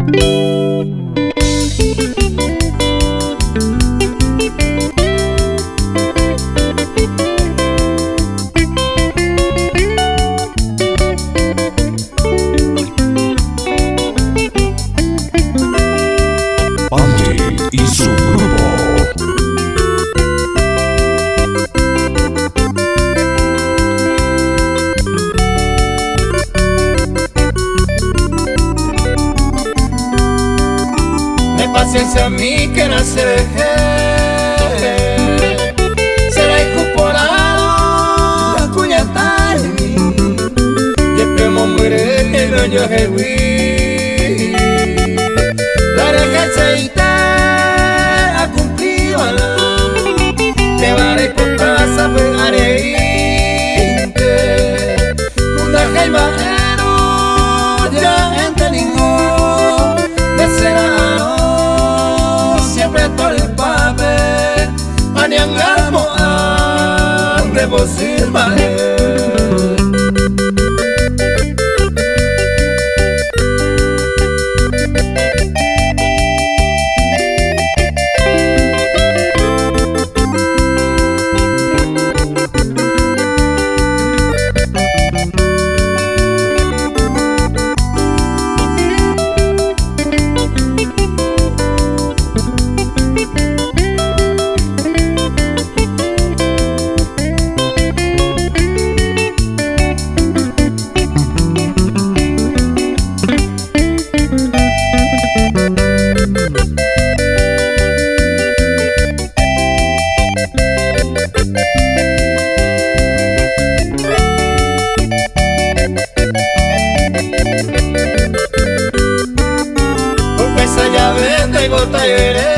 Y su grupo. De paciencia a mí que naceré, será incorporado a cuñatari, y primo muere que no yo hewi. La regaceita ha cumplido te varé por casa pues haré una jaima ya entre ningún de serano siempre todo el papel aniangamo a reposir vale. Y bota y veré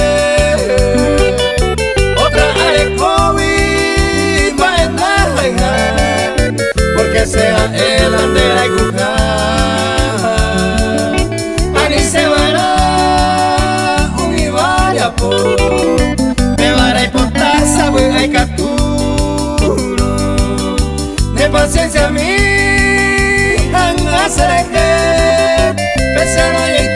otra arecovi va a entrar porque sea el andera y cujar ani se verá un y vaya por me vara y potasa voy a capturo de paciencia a mí han hacer que pesar y